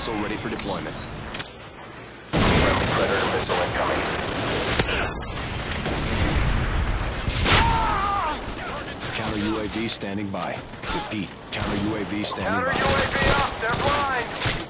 missile ready for deployment. Friendly Predator missile incoming. Counter UAV standing by. Repeat, counter UAV standing by. Counter UAV up, they're blind!